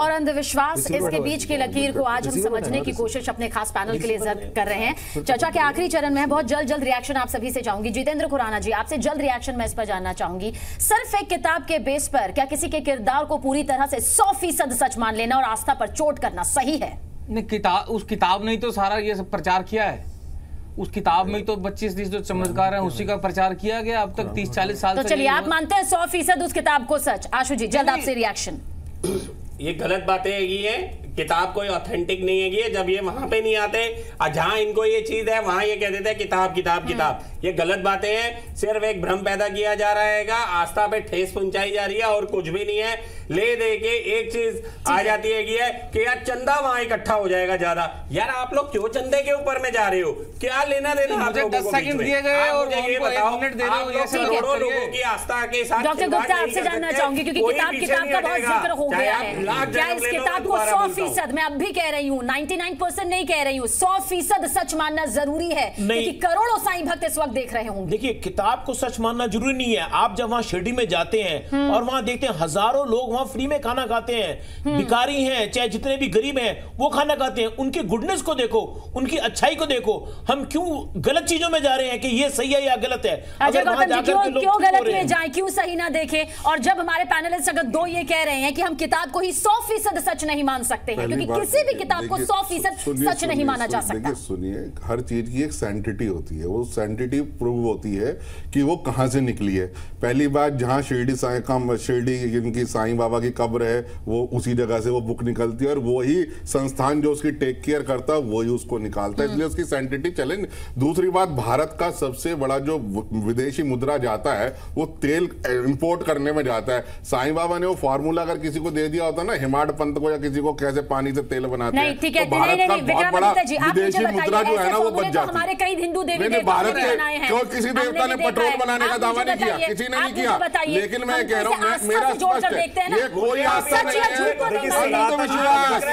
और अंधविश्वास, इसके बीच की लकीर को आज हम समझने की कोशिश अपने खास पैनल के लिए कर रहे हैं। चर्चा के आखिरी चरण में बहुत जल्द रिएक्शन आप सभी से चाहूंगी। जितेंद्र खुराना जी, आपसे जल्द रिएक्शन मैं इस पर जानना चाहूंगी। सिर्फ एक किताब के बेस पर क्या किसी के किरदार को पूरी तरह से 100% सच मान लेना और आस्था पर चोट करना सही है? उस किताब ने ही तो सारा ये सब प्रचार किया है। उस किताब में तो 25-30 जो चमत्कार हैं उसी का प्रचार किया गया अब तक 30-40 साल से। तो चलिए, आप मानते हैं 100% उस किताब को सच? आशु जी, जल्द आपसे रिएक्शन। ये गलत बातें है, किताब कोई ऑथेंटिक नहीं है। जब ये वहां पे नहीं आते और जहां इनको ये चीज है वहां ये कह देते हैं किताब किताब किताब। ये गलत बातें हैं, सिर्फ एक भ्रम पैदा किया जा रहा है, आस्था पे ठेस पहुंचाई जा रही है और कुछ भी नहीं है। ले दे के एक चीज आ जाती है कि यार चंदा वहां इकट्ठा हो जाएगा ज्यादा। यार आप लोग क्यों चंदे के ऊपर में जा रहे हो? क्या लेना देना? मुझे 10 सेकंड दिए गए और ये बताओ, करोड़ों लोगों की आस्था के साथ। डॉक्टर गुप्ता, आपसे जानना चाहूंगी क्योंकि किताब का बहुत जिक्र हो गया है, क्या इस किताब को 100%, मैं अब भी कह रही हूँ 99% नहीं कह रही हूँ, 100% सच मानना जरूरी है? क्योंकि करोड़ों साईं भक्त इस वक्त देख रहे होंगे। देखिए, किताब को सच मानना जरूरी नहीं है। आप जब वहां शिरडी में जाते हैं और वहां देखते हैं हजारों लोग वहां फ्री में खाना खाते हैं, भिखारी हैं चाहे जितने भी गरीब हैं वो खाना खाते हैं। उनके गुडनेस को देखो, उनकी अच्छाई को देखो। हम क्यों गलत चीजों में जा रहे हैं कि ये सही है या गलत है? अगर क्यों गलत में जाए, क्यों सही ना देखे? और जब हमारे पैनलिस्ट अगर दो ये कह रहे हैं कि हम किताब को ही 100% सच नहीं मान सकते हैं, क्योंकि किसी भी किताब को 100% सच नहीं माना जा सकता। सुनिए, हर चीज की एक सैंटिटी होती है, वो सैंटिटी प्रूव होती है कि वो कहां से निकली है। पहली बात, जहां शिरडी जिनकी साईं बाबा की कब्र है वो उसी जगह से वो बुक निकलती है और वही संस्थान जो उसकी टेक केयर करता है वही उसको निकालता है, इसलिए उसकी सैंटिटी चैलेंज। दूसरी बात, भारत का सबसे बड़ा जो विदेशी मुद्रा जाता है वो तेल इंपोर्ट करने में जाता है। साईं बाबा ने वो फार्मूला अगर किसी को दे दिया होता ना, हिमाड पंत को या किसी को, कैसे पानी से तेल बनाते हैं, तो भारत का बहुत बड़ा विदेशी मुद्रा जो है ना वो बच जाता है। हमारे कई हिंदू देवी भारत के क्यों किसी देवता ने पेट्रोल बनाने का दावा नहीं किया, किसी ने नहीं किया। लेकिन मैं कह रहा हूँ, मेरा स्पष्ट है, ये कोई आस्था नहीं है, अंधविश्वास।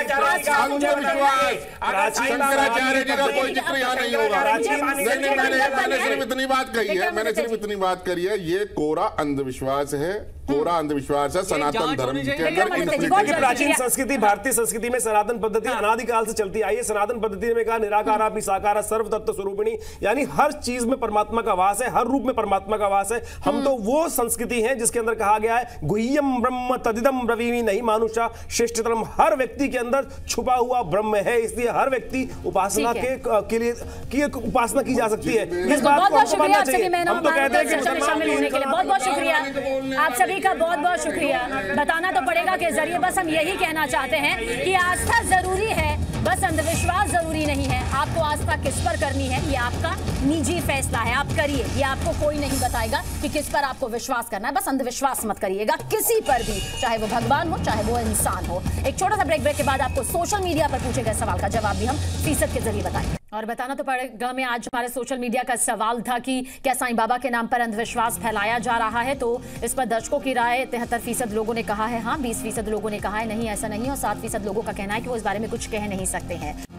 शंकराचार्य जी का कोई जिक्र यहाँ नहीं होगा। मैंने सिर्फ इतनी बात कही है, ये कोरा अंधविश्वास है, कोरा अंधविश्वास है सनातन धर्म के अंदर। प्राचीन संस्कृति, भारतीय संस्कृति में सनातन पद्धति अनादिकाल से चलती आई है। सनातन पद्धति में कहा निराकार अपि साकार सर्व तत्व स्वरूपिणी, यानी हर चीज में परमात्मा का वास है, हर रूप में परमात्मा का वास है। हम तो वो संस्कृति है जिसके अंदर कहा गया है गुह्यम ब्रह्म तदिदम ब्रवीमि नहीं मानुषा श्रेष्ठतरम। हर व्यक्ति के अंदर छुपा हुआ ब्रह्म है, इसलिए हर व्यक्ति उपासना के लिए की उपासना की जा सकती है। इस बात को मानना चाहिए। हम तो कहते हैं कि शामिल होने के लिए बहुत बहुत शुक्रिया आप सभी का, बहुत बहुत शुक्रिया। बताना तो पड़ेगा के जरिए बस हम यही कहना चाहते हैं कि आस्था जरूरी है, बस अंधविश्वास जरूरी नहीं है। आपको आस्था किस पर करनी है ये आपका निजी फैसला है, आप करिए। ये आपको कोई नहीं बताएगा कि किस पर आपको विश्वास करना है। बस अंधविश्वास मत करिएगा किसी पर भी, चाहे वो भगवान हो चाहे वो इंसान हो। एक छोटा सा ब्रेक के बाद आपको सोशल मीडिया पर पूछे गए सवाल का जवाब भी हम फीसद के जरिए बताएंगे। और बताना तो पड़ेगा, में आज हमारे सोशल मीडिया का सवाल था कि क्या साईं बाबा के नाम पर अंधविश्वास फैलाया जा रहा है, तो इस पर दर्शकों की राय 73% लोगों ने कहा है हाँ, 20% लोगों ने कहा है नहीं ऐसा नहीं, और 7% लोगों का कहना है कि वो इस बारे में कुछ कह नहीं सकते हैं।